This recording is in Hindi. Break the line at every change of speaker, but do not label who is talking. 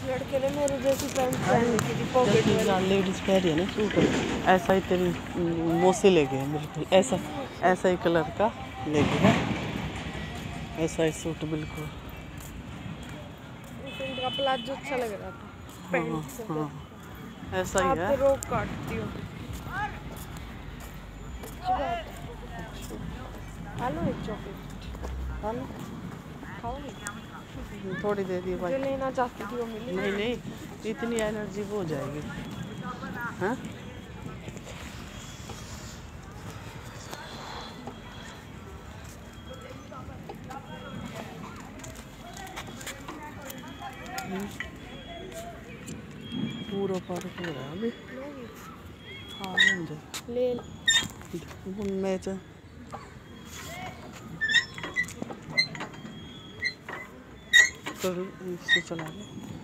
लड़के ने मेरे जैसी पैंट पहननी थी पॉकेट वाली।
लेडीज कह रही है ना सूट ऐसा ही तेरी मौसी ले गए बिल्कुल ऐसा ऐसा ही कलर का ले गए ऐसा ही सूट बिल्कुल।
पैंट का प्लाजो अच्छा लग रहा था पैंट से।
हाँ ऐसा ही है।
रोक काटती हूँ। हेलो एक चॉकलेट
हेलो
खाओगे?
थोड़ी दे दी भाई।
जो लेना चाहती थी वो मिली
नहीं नहीं इतनी एनर्जी वो हो जाएगी। हाँ पूरा पार्क हो रहा है अभी। हाँ
ले
मैच तो इससे चला ले।